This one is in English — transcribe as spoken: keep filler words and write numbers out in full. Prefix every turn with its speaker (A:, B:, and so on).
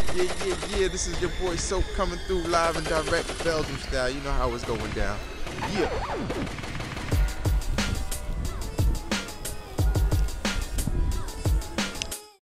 A: Yeah, yeah, yeah, this is your boy Sope coming through live and direct Belgium style. You know how it's going down. Yeah.